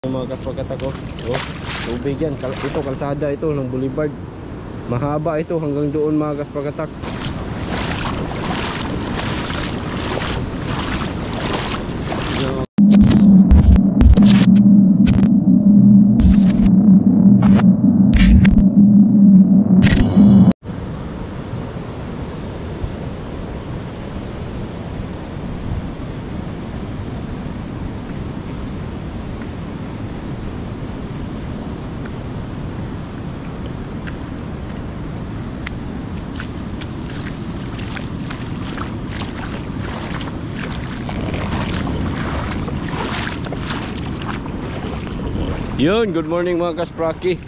Yung mga kaspagkat ko, tubig yan. Ito kalsada ito ng Boulevard. Mahaba ito hanggang doon mga kaspagatak. Yun, good morning mga kaspraki.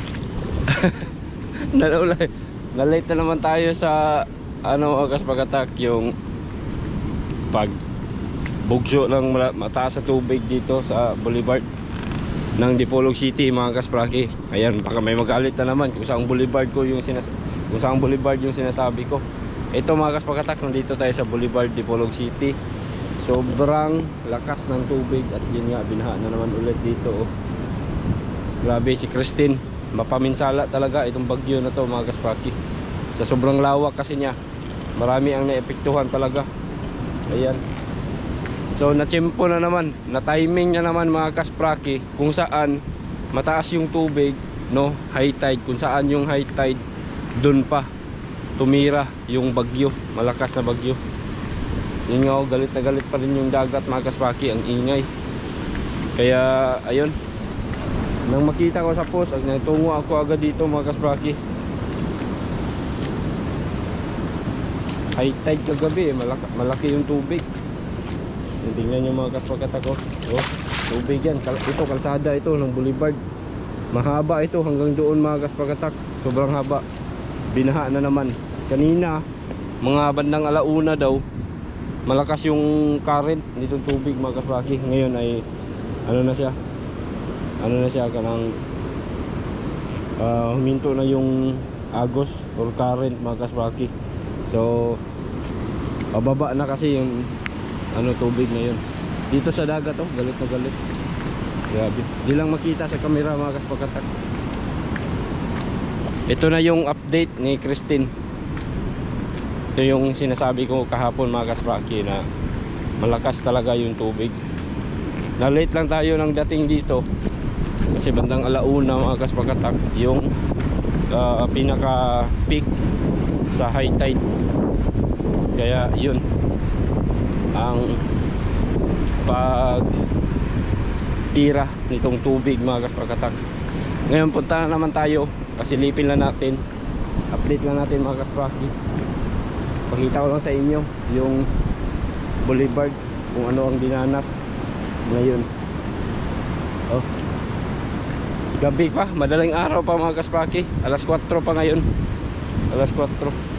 Nalate na naman tayo sa mga kaspagatak, yung pag bugso ng mataas sa tubig dito sa Boulevard ng Dipolog City mga kaspraki. Ayan, baka may magalit na naman kung saan Boulevard yung sinasabi ko. Ito mga kaspagatak, nandito tayo sa Boulevard Dipolog City. Sobrang lakas ng tubig at yun nga, binaha na naman ulit dito. Grabe si Christine, mapaminsala talaga itong bagyo na to mga kaspaki. Sa sobrang lawak kasi niya, marami ang naepektuhan talaga. Ayan. So natsempo na naman, na timing niya naman mga kaspaki, kung saan mataas yung tubig, no, high tide, kung saan yung high tide, dun pa tumira yung bagyo, malakas na bagyo. Yun nga, galit na galit pa rin yung dagat mga kaspaki, ang ingay. Kaya ayun, nang makita ko sa post, nagtungo ako agad dito mga kaspraki. High tide kagabi, malaki yung tubig. Tingnan nyo mga kaspraki ko. Tubig yan, ito kalsada ito ng Boulevard. Mahaba ito hanggang doon mga kaspraki. Sobrang haba. Binaha na naman. Kanina, mga bandang alauna daw, malakas yung current nitong tubig mga kaspraki. Ngayon ay ano na siya kanang huminto na yung agos or current mga kaspraki. So pababa na kasi yung tubig na yun dito sa dagat. Galit na galit, grabe. Di lang makita sa camera mga kaspagatak. Ito na yung update ni Christine. Ito yung sinasabi ko kahapon mga kaspraki, na malakas talaga yung tubig. Na late lang tayo ng dating dito kasi bandang alauna mga kaspagatak yung pinaka peak sa high tide. Kaya yun ang pag tira nitong tubig mga kaspagatak. Ngayon punta na naman tayo, kasilipin lang natin, update lang natin mga kaspaki. Pakita ko lang sa inyo yung Boulevard, kung ano ang dinanas ngayon. Gabi pa, madaling araw pa mga kaspaki. Alas 4 pa ngayon. Alas 4.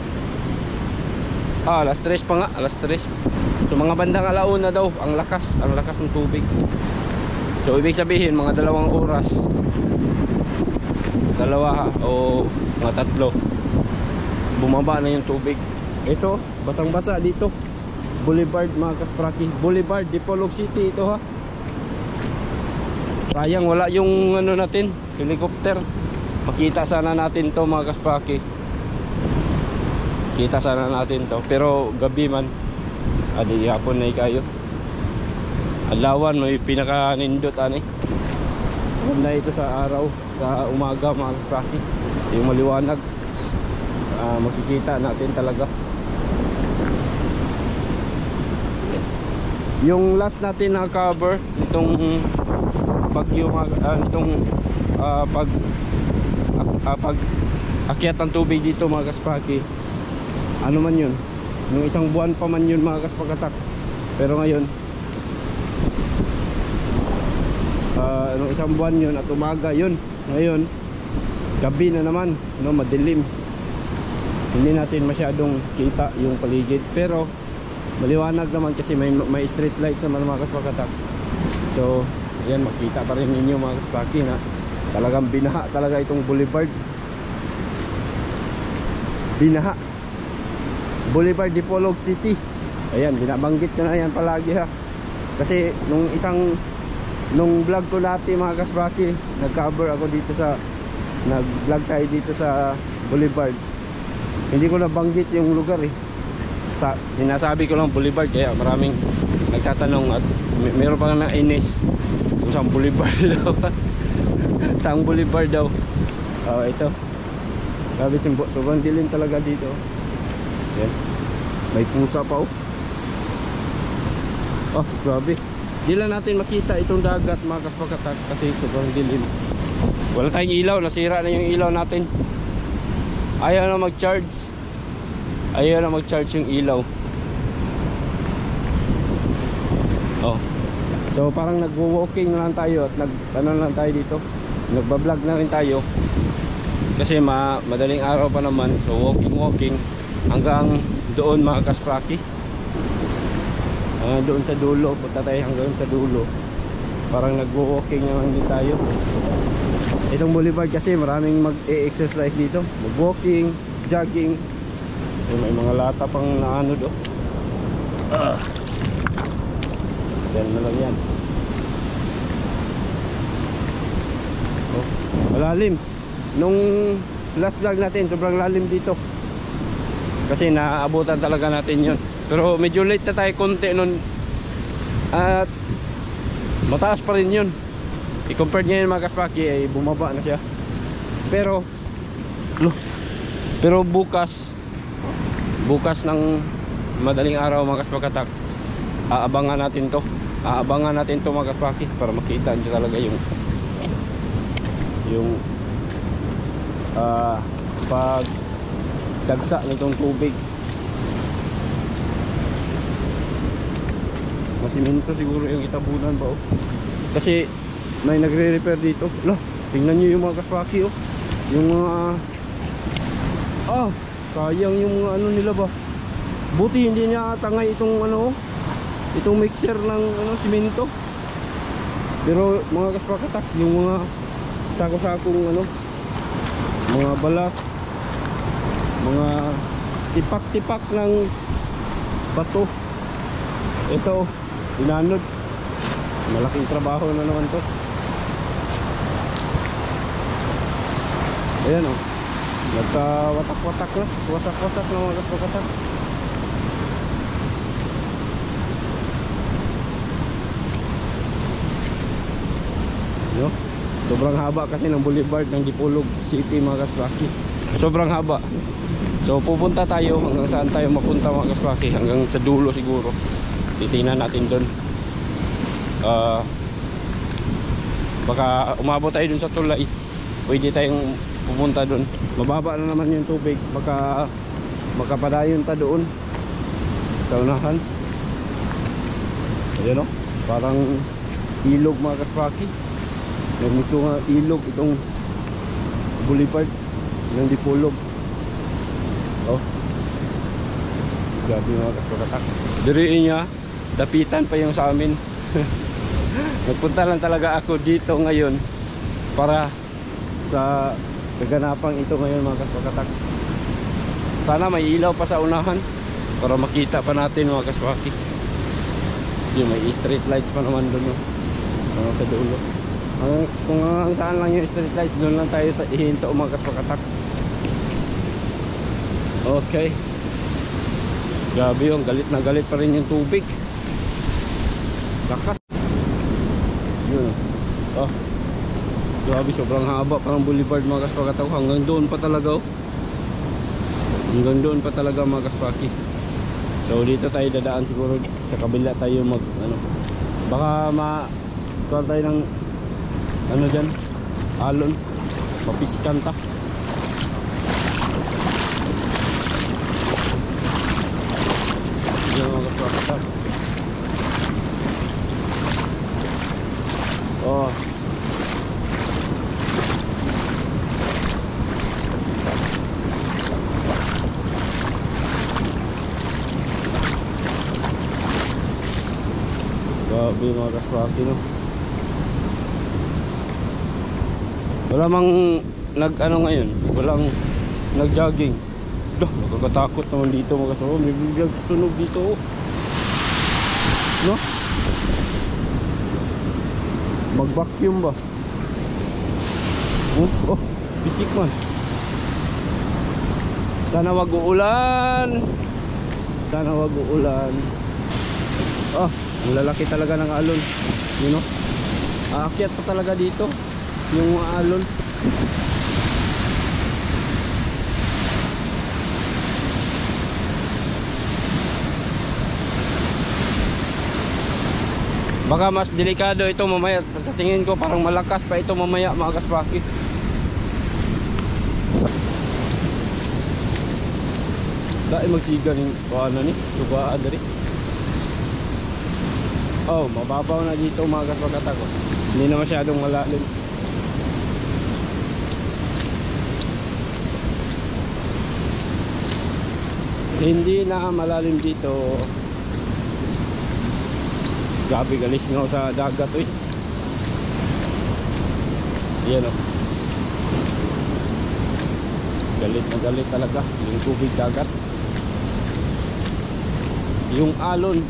Alas 3 pa nga, alas 3. So mga bandang alauna daw, ang lakas ng tubig. So ibig sabihin mga 2 oras, 2 o mga 3, bumaba na yung tubig. Ito, basang basa dito. Boulevard mga kaspaki. Boulevard Dipolog City ito ha. Sayang wala yung natin, helicopter. Makita sana natin to mga kaspaki. Kita sana natin to, pero gabi man. Adi hapon na kayo. Adlawan may pinaka nindot ani. Ganda ito sa araw, sa umaga mga kaspaki. Yung maliwanag. Makikita natin talaga. Yung last natin na cover itong bagyo itong pag akyat ng tubig dito mga kaspaki, ano man yun, yung isang buwan pa man yun mga kaspagatak. Pero ngayon nung isang buwan yun at umaga yun, ngayon gabi na naman, madilim, hindi natin masyadong kita yung paligid, pero maliwanag naman kasi may street lights naman mga kaspagatak. So yan, makita pa rin ninyo mga kaspaki na talagang binaha talaga itong Boulevard. Binaha Boulevard Dipolog City. Ayan, binabanggit ko na yan palagi ha. Kasi nung isang nung vlog ko dati mga kasbaki, nag-cover ako dito sa, nag-vlog tayo dito sa Boulevard. Hindi ko nabanggit yung lugar eh. Sinasabi ko lang Boulevard, kaya maraming nagtatanong at meron pa nga inis kung saan Boulevard daw. Saan Boulevard daw. Ito. Grabe, sobrang dilim talaga dito. Yan. May pusa pa oh. Oh, grabe. Di lang natin makita itong dagat mga kasbakatak kasi sobrang dilim. Wala tayong ilaw, nasira na yung ilaw natin. Ayaw na mag-charge. Ayaw na mag-charge yung ilaw. Oh. So parang nagwo-walking na lang tayo at ano lang tayo dito. Nagba-vlog na rin tayo. Kasi madaling araw pa naman. So walking hanggang doon mga kaspraki. Doon sa dulo, punta tayo hanggang sa dulo. Parang nagwo-walking naman din tayo. Itong boulevard kasi maraming mag-e-exercise dito. Mag-walking, jogging. May mga lata pang naano do. Yan na lang yan. Oh, malalim. Nung last vlog natin, sobrang lalim dito. Kasi naaabutan talaga natin yun. Pero medyo late na tayo konti nun. At mataas pa rin yun. I-compare niya yung mga kaspaki ay bumaba na siya. Pero bukas ng madaling araw mga kaspakatak, aabangan natin to mga kaspaki para makita nyo talaga yung pagdagsa nitong tubig. Masiminto siguro yung itabunan ba oh. Kasi may nagre-repair dito. Lah, tingnan nyo yung mga kaspaki oh. Yung mga sayang yung mga ano nila ba. Buti hindi niya tangay itong ano, itong mixer ng ano, simento. Pero mga kaspakatak, yung mga sako-sakong ano, mga balas, mga tipak-tipak ng bato. Ito, inanod. Malaking trabaho na naman to. Ayan o, nagka-watak-watak na, wasak-wasak na mga kaspakatak. Yo, sobrang haba kasi ng boulevard ng Dipolog City mga kaspaki. Sobrang haba. So pupunta tayo hanggang saan tayo mapunta mga kaspaki, hanggang sa dulo siguro. Titingnan natin doon. Baka umabot tayo dun sa tulay. Pwede tayong pumunta doon. Mababa na naman yung tubig. Baka makapadayon ta doon sa unahan. Ayan o, parang ilog mga kaspaki. May mismo nga ilog itong boulevard ng Dipolog. Oh, grabe mga kaspakatak. Diriin niya, dapitan pa yung sa amin. Nagpunta lang talaga ako dito ngayon para sa kaganapang ito ngayon mga kaspakatak. Sana may ilaw pa sa unahan para makita pa natin mga kaspaki. Yung may street lights pa naman doon sa dulo. Kung saan lang yung street lights, doon lang tayo ihinto mga kaspakatak. Okay. Grabe yung galit na galit pa rin yung tubig. Lakas. Yun. Oh. Grabe, sobrang haba parang boulevard mga kaspakatak. Hanggang doon pa talaga oh. Hanggang doon pa talaga mga kaspaki. So dito tayo dadaan siguro, sa kabila tayo mag ano. Baka kuha tayo ng ano dyan, alon, mapiskan ta. Yan mga kaspakatak. Oh, grabe mga kaspaki no. Wala mang nag ano ngayon, walang nag jogging. Dah, nakakatakot naman dito mga kaspaki. May biglang tunog dito no. Mag-vacuum ba? Oh, bisik man. Sana wag uulan. Sana wag uulan. Oh, ang lalaki talaga ng alon. You know? Aakyat pa talaga dito yung alon. Baka mas delikado ito mamaya. Sa tingin ko parang malakas pa ito mamaya mga kaspaki. Dahil magsiga ng ano ni sugaan dari. Oh, mababaw na dito mga kaspagata ko. Hindi na masyadong malalim. Hindi na malalim dito. Grabe, galis nga sa dagat eh. Yan o. Galit na galit talaga yung tubig dagat. Yung alon.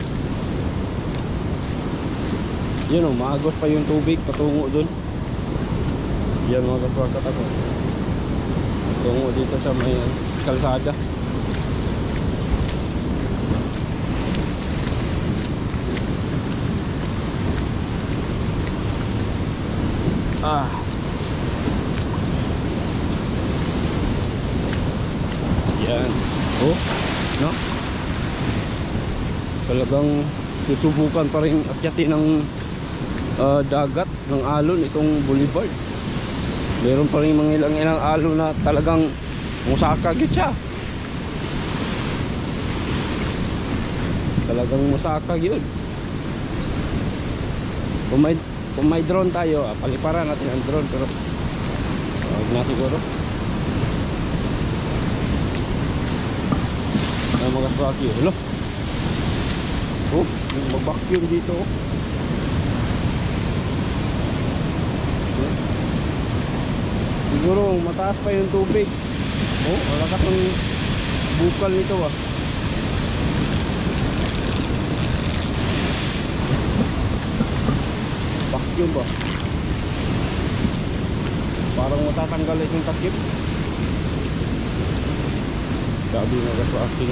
Yan o, maagos pa yung tubig patungo dun. Yan mga kaswakat ako. Patungo dito sa may kalsada. Ah. Yan. Oh, no? Talagang susubukan pa rin akyatin ng dagat ng alon itong boulevard. Meron pa rin mga ilang alon na talagang musaka gid siya. Talagang musaka yun. Kung may drone tayo, paliparan natin ang drone, pero huwag na siguro. Ay mga swaki, hello. Oh, yung mag-vacuum dito. Siguro mataas pa yung tubig. Oh, wala ka ng bukal nito ah. Vacuum ba? Parang matatanggal yung takip. Gabi na ka sa akin.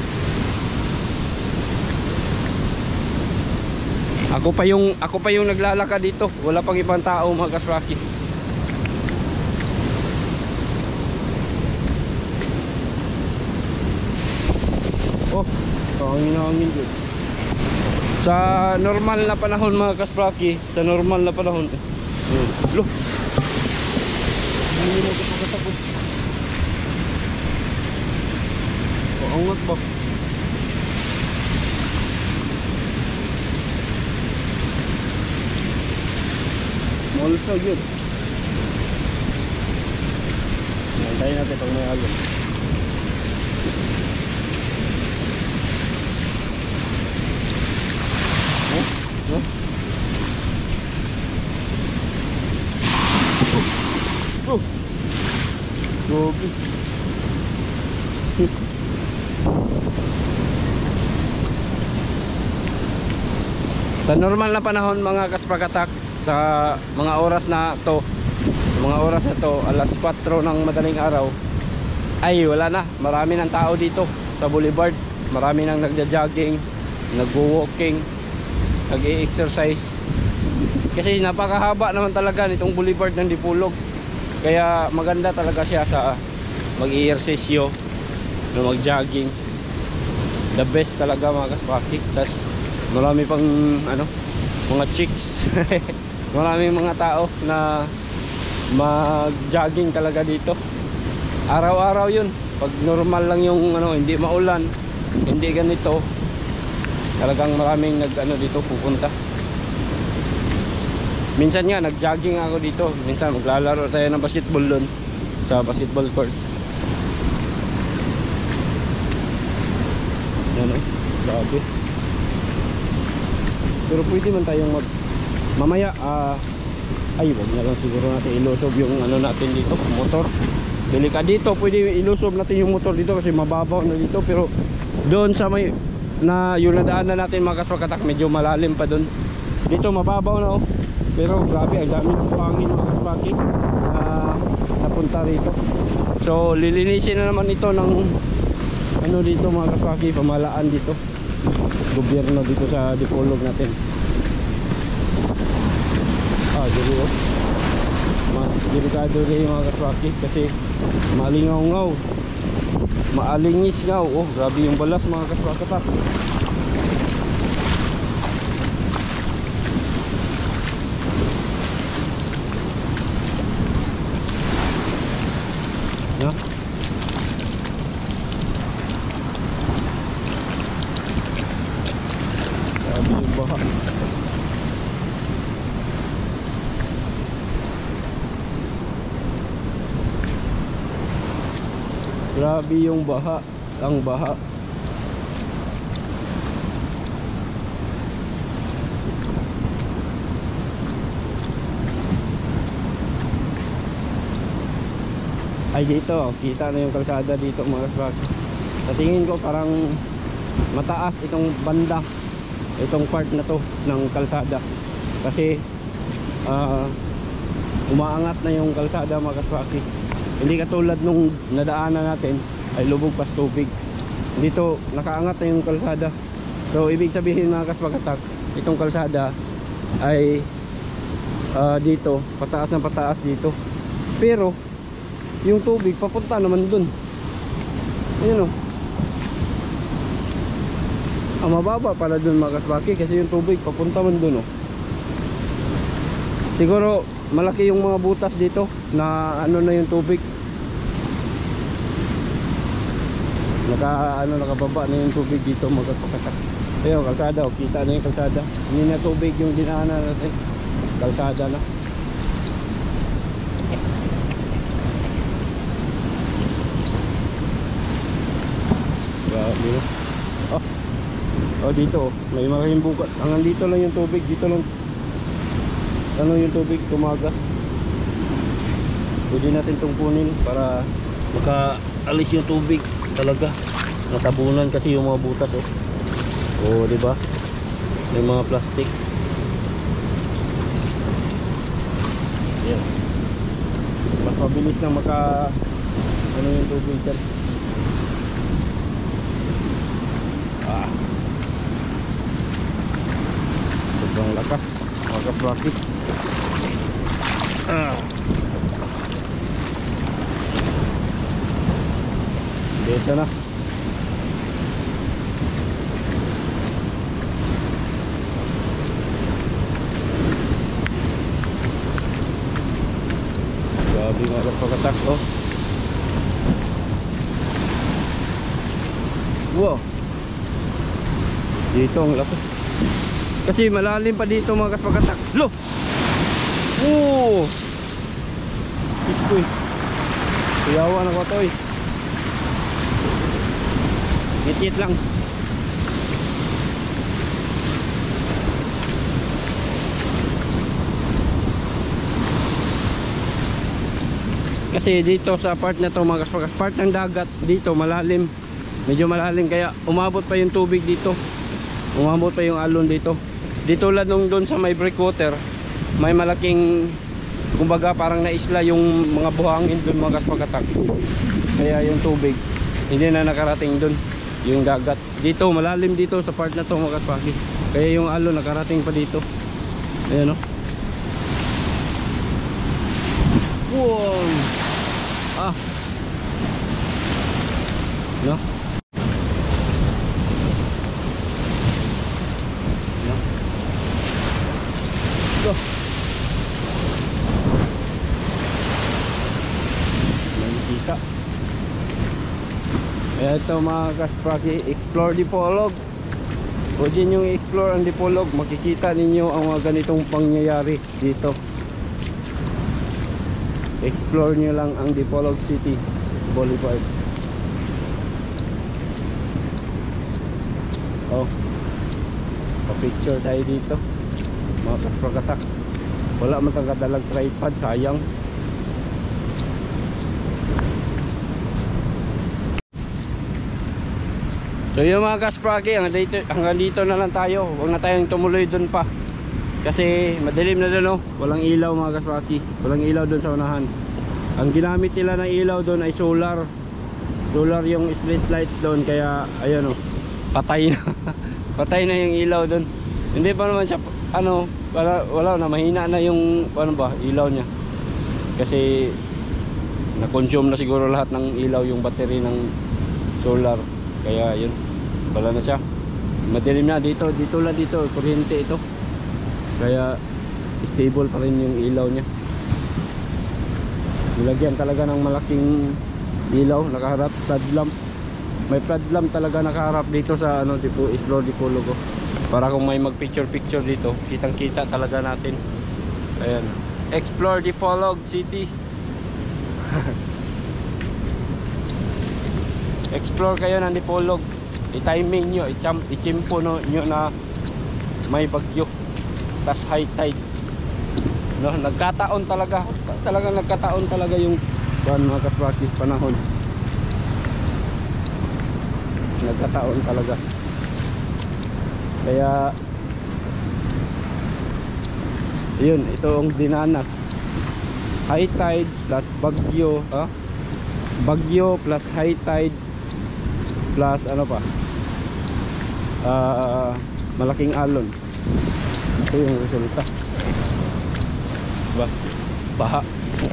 Ako pa yung naglalakad dito. Wala pang ibang tao mga kaswaki. Oh, hangin dito. Sa normal na panahon mga kaspraki, sa normal na panahon. Loh. Hindi mo kapag-tapos. Oh, angat ba? Malsa yun. Nantayin natin pag may alon. Gobi. Sa normal na panahon mga kasprakatak, sa mga oras na to, alas 4 ng madaling araw, ay wala na, marami ng tao dito sa boulevard. Marami nang nagja-jogging, nagwo-walking, nag-i-exercise. Kasi napakahaba naman talaga nitong boulevard ng Dipolog. Kaya maganda talaga siya sa mag-i-ehersisyo, na mag-jogging. The best talaga mga kaspaki. Tas marami pang mga chicks. Maraming mga tao na mag-jogging talaga dito. Araw-araw yun. Pag normal lang yung hindi maulan, hindi ganito, talagang maraming dito pupunta. Minsan nga nag-jogging ako dito. Minsan maglalaro tayo ng basketball doon sa basketball court. Yan grabe. Pero pwede man tayong mamaya ay wag na lang siguro natin ilusob yung natin dito, motor. Delikado dito, pwede ilusob natin yung motor dito kasi mababaw na dito. Pero doon sa may yung nadaanan natin mga kaswakatak, medyo malalim pa doon. Dito mababaw na oh. Pero grabe, ang dami ng buhangin mga kaspaki napunta rito. So lilinisin na naman ito ng ano dito mga kaspaki, pamahalaan dito, gobyerno dito sa Dipolog natin. Dito mas delikado rin mga kaspaki kasi malingaw-ngaw, maalingis ngaw. Oh, grabe yung balas mga kaspakatak. No? Grabe yung baha. Grabe yung baha, ang baha. Ay dito, kita na yung kalsada dito mga kaspaki. Sa tingin ko parang mataas itong banda, itong part na to ng kalsada. Kasi umaangat na yung kalsada mga kaspaki. Hindi katulad nung nadaanan natin ay lubog pas tubig. Dito nakaangat na yung kalsada. So ibig sabihin mga kaspakatak, itong kalsada ay dito pataas na pataas dito. Pero yung tubig papunta naman dun. Ayun oh. Ang mababa pala dun mga kaspaki kasi yung tubig papunta man dun oh. Siguro malaki yung mga butas dito na ano na yung tubig. Nakababa na yung tubig dito mga kaspakatak. Ayun, kalsada oh, kita na yung kalsada. Hindi na tubig yung dinaanan natin. Kalsada na. Grabe no. Oh dito oh, may malaking bukas. Hanggang dito lang yung tubig, dito lang ano yung tubig tumagas. Pwede natin itong kunin para makaalis yung tubig talaga. Natabunan kasi yung mga butas oh. Oh, di ba? May mga plastic. Yan. Mas mabilis na ano yung tubig dyan. Sobrang lakas. Lakas bakit? Dito na. Grabe nga pagkatak oh. Wow. Dito ang lakas. Kasi malalim pa dito mga kaspakatak. Lo! Oh! Iskoy. Kuyawan ako to eh. Ngit-ngit lang. Kasi dito sa part na to mga kaspakatak, part ng dagat dito malalim. Medyo malalim kaya umabot pa yung tubig dito. Umabot pa yung alon dito. Dito lang nung doon sa may breakwater, may malaking kumbaga parang naisla yung mga buhangin doon mga kaspakatak. Kaya yung tubig hindi na nakarating doon, yung dagat. Dito malalim dito sa part na to mga kaspaki. Kaya yung alon nakarating pa dito. Ayan o. Wow. No? Go. Nakikita. Kaya ito mga kaspaki, explore Dipolog. O dyan yung explore ang Dipolog, makikita ninyo ang mga ganitong pangyayari dito. Explore nyo lang ang Dipolog City Boulevard. Oh, pa-picture tayo dito mga kaspakatak. Wala man tang kadalag tripod, sayang. So yung mga kaspaki, hanggang dito na lang tayo. Huwag na tayong tumuloy dun pa. Kasi madilim na doon, oh. Walang ilaw mga kaswaki. Walang ilaw doon sa unahan. Ang ginamit nila ng ilaw doon ay solar. Solar yung street lights doon, kaya ayan, oh. Patay na. Patay na yung ilaw doon. Hindi pa naman siya ano, wala na, mahina na yung ano ba, ilaw niya. Kasi na-consume na siguro lahat ng ilaw yung battery ng solar. Kaya yun, wala na siya. Madilim na dito, dito kuryente ito. Kaya stable pa rin yung ilaw niya. Nilagyan talaga ng malaking ilaw, nakaharap, flood lamp. May flood lamp talaga nakaharap dito sa ano, Explore Dipolog, oh. Para kung may mag picture dito, kitang kita talaga natin. Ayan, Explore Dipolog City. Explore kayo ng Dipolog. I-timing nyo, i-chimpo nyo na may bagyo, tas high tide, no? Nagkataon talaga, talagang nagkataon talaga yung mga kaswaki, panahon. Nagkataon talaga. Kaya yun, ito ang dinanas. High tide plus bagyo, bagyo plus high tide plus ano pa, malaking alon. Ito yung resulta. Baha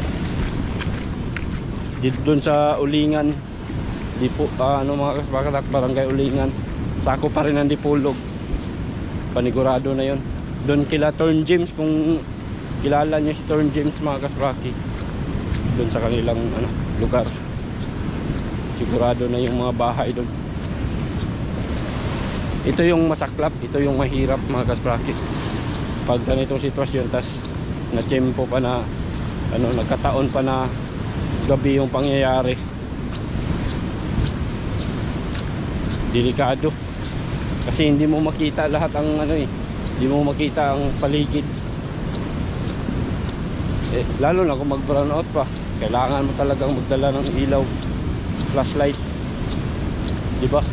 dito dun sa Ulingan, ano mga kasbakatak, barangay Ulingan. Sako pa rin ang Dipolog, panigurado na yun. Doon kila Torn James, kung kilala nyo si Torn James mga kasbraki, doon sa kanilang ano, lugar, sigurado na yung mga bahay doon. Ito yung masaklap, ito yung mahirap mga kasbraki. Pag ganitong sitwasyon, tas na tiyempo pa na ano, nagkataon pa na gabi yung pangyayari, delikado. Kasi hindi mo makita lahat ang ano hindi mo makita ang paligid. Lalo na kung mag brown out pa, kailangan mo talagang magdala ng ilaw, flashlight, di ba?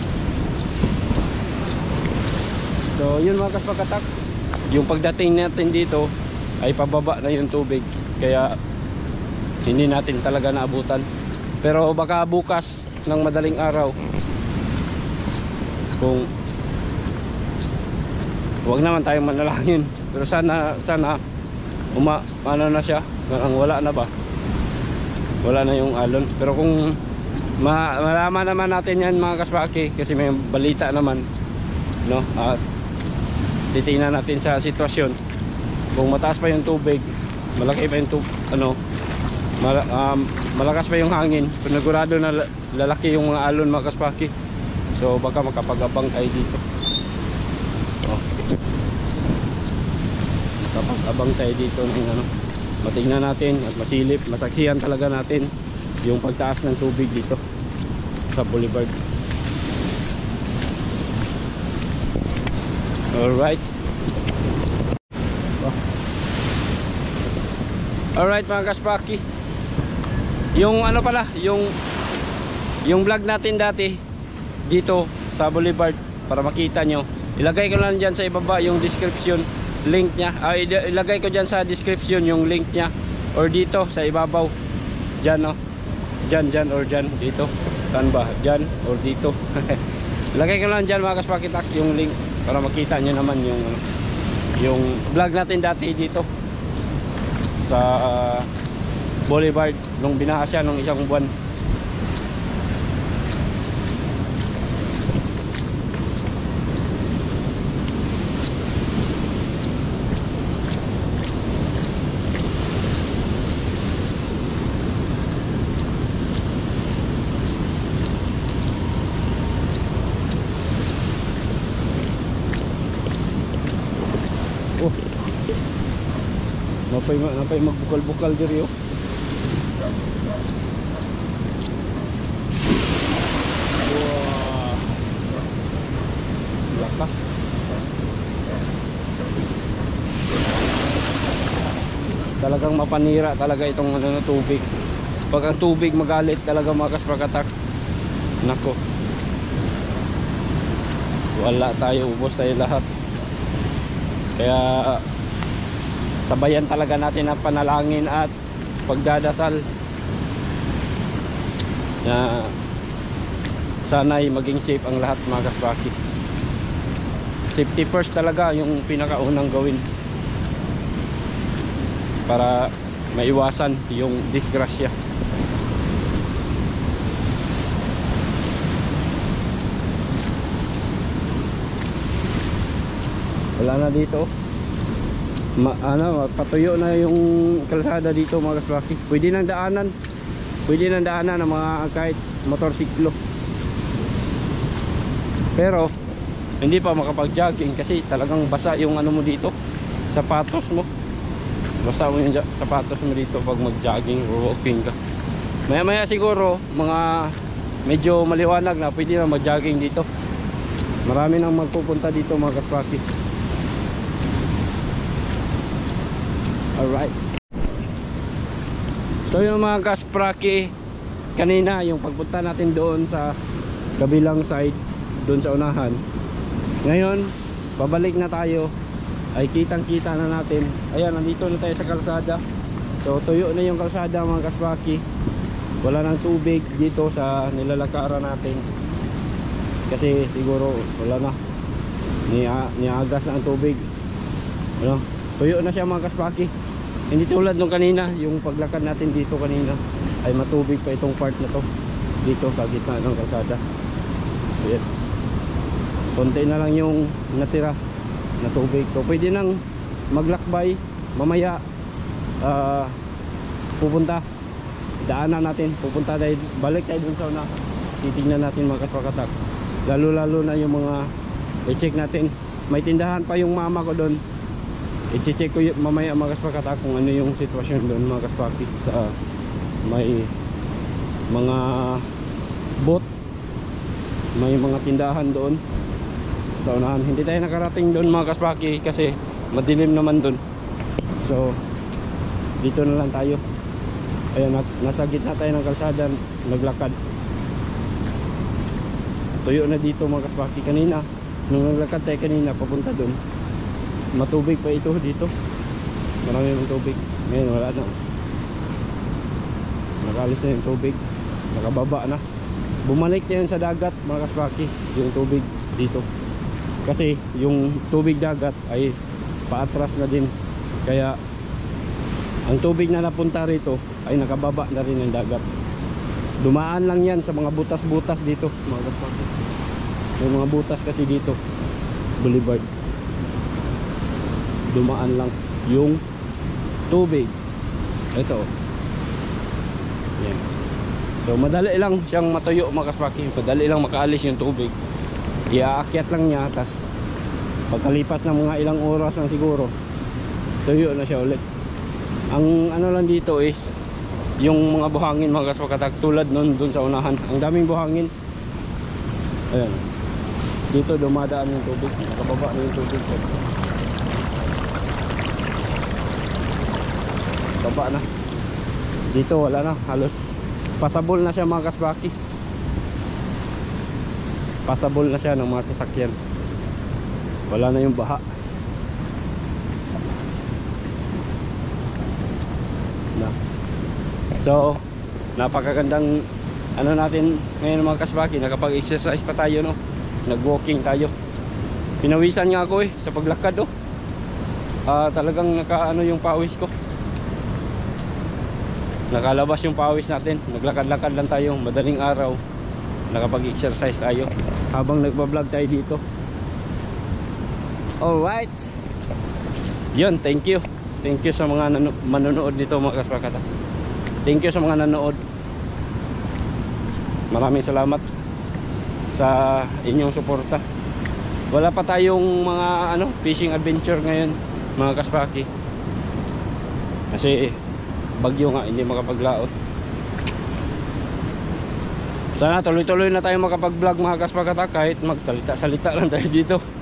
So yun mga kaspakatak, yung pagdating natin dito ay pababa na yung tubig, kaya hindi natin talaga naabutan. Pero baka bukas ng madaling araw, kung huwag naman tayong manalangin, pero sana ano na siya, wala na ba, wala na yung alon. Pero kung malaman naman natin yan mga kasbaki, kasi may balita naman, no? At titingnan natin sa sitwasyon. Kung mataas pa yung tubig, malaki pa yung malakas pa yung hangin, panigurado na lalaki yung mga alon mga kaspaki. So baka makapag-abang tayo dito, makapag-abang tayo dito ng ano, matingnan natin at masilip, masaksihan talaga natin yung pagtaas ng tubig dito sa Boulevard. Alright. Alright mga kaspaki, yung ano pala, yung vlog natin dati dito sa Boulevard, para makita nyo, ilagay ko lang dyan sa ibaba yung description link nya. Ilagay ko dyan sa description yung link nya, or dito sa ibabaw dyan, no? Dyan or dyan, dito, saan ba, dyan or dito. Ilagay ko lang dyan mga kaspakitak yung link, para makita nyo naman yung vlog natin dati dito sa Boulevard nung binaha siya nung isang buwan. Napay magbukal-bukal diri, oh. Wow, lakas. Talagang mapanira talaga itong ano, tubig. Pag ang tubig magalit talaga mga kasprakatak, nako, wala tayo, ubos tayo lahat. Kaya sabayan talaga natin ang panalangin at pagdadasal na sana'y maging safe ang lahat mga kasbaki. Safety first talaga yung pinakaunang gawin para maiwasan yung disgrasya. Wala na dito. Patuyo na yung kalsada dito mga kasbaki. Pwede nang daanan. Pwede nang daanan ng mga kahit motorsiklo. Pero hindi pa makapag-jogging kasi talagang basa yung ano mo dito, sapatos mo. Basa mo yung sapatos mo dito pag mag-jogging or walking ka. Maya maya siguro mga medyo maliwanag na pwede na mag-jogging dito. Marami nang magpupunta dito mga kasbaki. Alright. So yung mga kaspraki, kanina yung pagpunta natin doon sa kabilang side, doon sa unahan. Ngayon, babalik na tayo. Ay kitang kita na natin. Ayan, nandito na tayo sa kalsada. So tuyo na yung kalsada mga kaspraki. Wala nang tubig dito sa nilalakaran natin. Kasi siguro wala na. Niagas na ang tubig. Ano? Tuyo na siya mga kaspraki. Hindi tulad nung kanina, yung paglakad natin dito kanina ay matubig pa itong part na to dito sa gitna ng kalsada. Ayan. Konti na lang yung natira na tubig. So pwede nang maglakbay mamaya. Pupunta, daanan natin, pupunta tayo, balik tayo dun sa una. Titignan natin mga kaswakatak. Lalo na yung mga i-check natin. May tindahan pa yung mama ko doon. I-check ko mamaya mga kaswakatak kung ano yung sitwasyon doon mga kaswaki. Sa may mga boat, may mga tindahan doon sa unahan. Hindi tayo nakarating doon mga kaswaki kasi madilim naman doon. So dito na lang tayo. Ayan, nasa gitna tayo ng kalsada, naglakad. Tuyo na dito mga kaswaki. Kanina nung naglakad tayo kanina papunta doon, matubig pa ito dito. Marami ng tubig. Ngayon wala na. Nakalis na yung tubig. Nakababa na. Bumalik na yun sa dagat mga kaswaki, yung tubig dito. Kasi yung tubig dagat ay paatras na din. Kaya ang tubig na napunta rito ay nakababa na rin ng dagat. Dumaan lang yan sa mga butas-butas dito mga kaswaki. May mga butas kasi dito, boulevard. Dumaan lang yung tubig. Ito. Yan. So madali lang siyang matuyo mga kaswaki. Madali lang makaalis yung tubig. Iaakyat lang niya, tas pagkalipas ng mga ilang oras lang siguro, tuyo na siya ulit. Ang ano lang dito is yung mga buhangin mga kaswakatak, tulad nun dun sa unahan. Ang daming buhangin. Ayan. Dito dumadaan yung tubig. Nakababa na yung tubig. Baba na. Dito wala na. Halos pasabol na siya mga kasbaki. Pasabol na siya ng mga sasakyan. Wala na yung baha. Na. So napakagandang ano natin ngayon mga kasbaki. Nakapag-exercise pa tayo, no? Nag-walking tayo. Pinawisan nga ako sa paglakad, oh. Talagang nakaano yung pawis ko. Nakalabas yung pawis natin. Naglakad-lakad lang tayo, madaling araw. Nakapag-exercise tayo habang nagba-vlog tayo dito. Alright. Yun, thank you. Thank you sa mga manonood nito mga kaswakata. Thank you sa mga nanood. Maraming salamat sa inyong suporta. Wala pa tayong mga fishing adventure ngayon mga kaswaki. Kasi bagyo nga, hindi makapaglaot. Sana tuloy-tuloy na tayo makapag-vlog mga kaswakata, kahit magsalita-salita lang tayo dito.